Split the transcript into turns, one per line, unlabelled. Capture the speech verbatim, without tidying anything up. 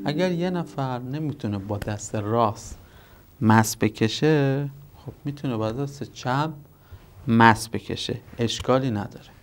اگر یه نفر نمیتونه با دست راست مس بکشه، خب میتونه با دست چپ مس بکشه، اشکالی نداره.